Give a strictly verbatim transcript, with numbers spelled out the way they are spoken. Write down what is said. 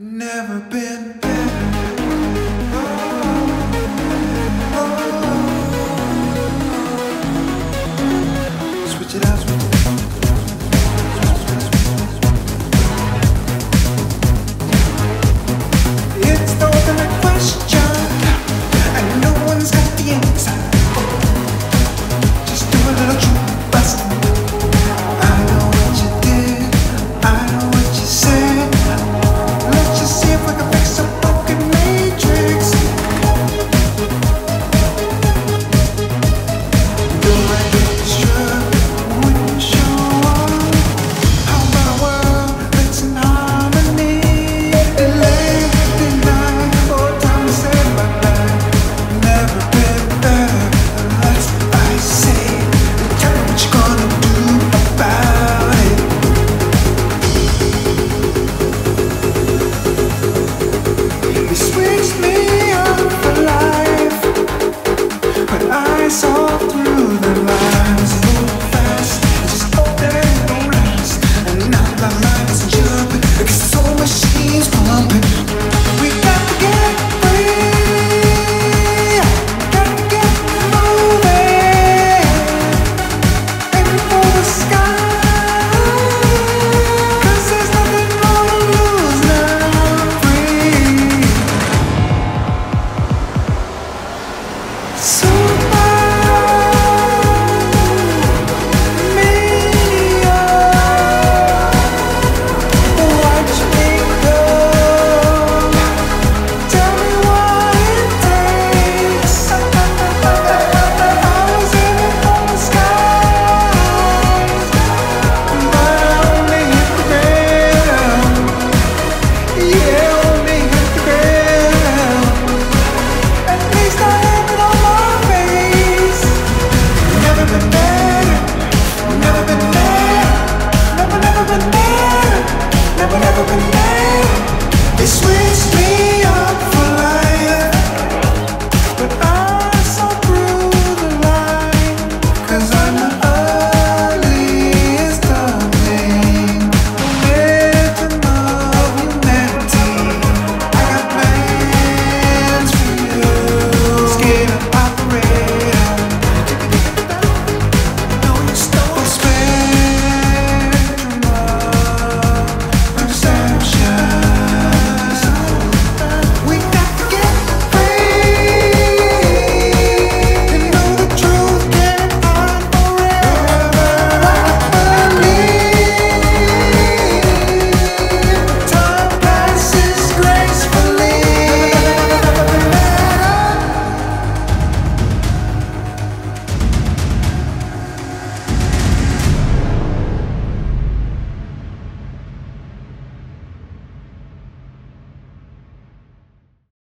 Never been better. Oh, oh, oh. Switch it out, switch it out. It's the ultimate question, and no one's got the answer. Just do a little truth busting. I know what you did, I know what you said. Let's just see if we can fix a broken matrix. The right picture wouldn't show up. How about a world that's in harmony? Delay, deny, or time to say bye-bye. Never been better, unless I say. Tell me what you're gonna do about it. They switched me up for life, but I saw through the lies. Move fast, just hope that it don't last. And now my mind is jumping, because the soul machine's pumping.